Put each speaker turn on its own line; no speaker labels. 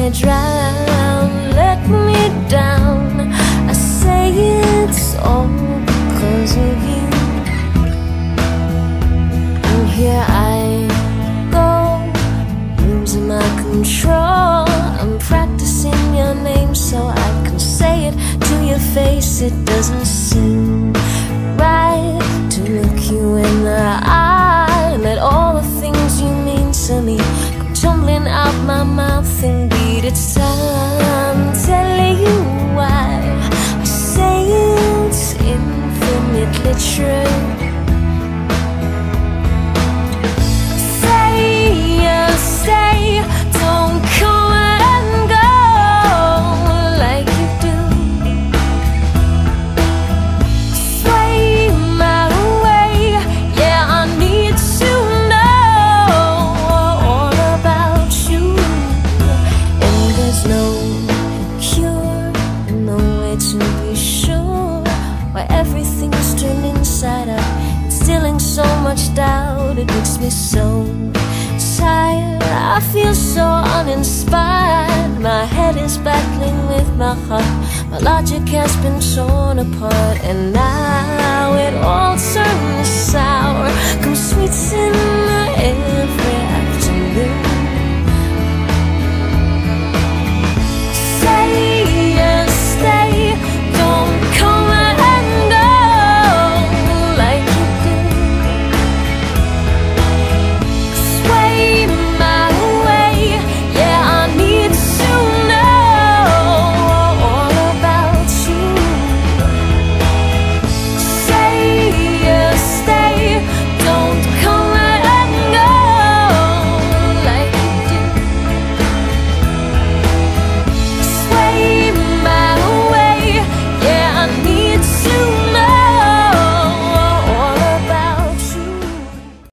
me drown, let me down. I say it's all because of you. And here I go, losing my control. I'm practicing your name so I can say it to your face. It doesn't seem right to look you in the eye and let all the things you mean to me come tumbling out my mouth. Indeed, it's time telling you why I say it's infinitely true. Say, don't come and go like you do. Sway my way, yeah, I need to know all about you. And there's no cure, no way to be sure why everything's turned inside out, instilling so much doubt. It makes me so tired, I feel so uninspired. My head is battling with my heart. My logic has been torn apart, and now it all turns sour. Come sweets in every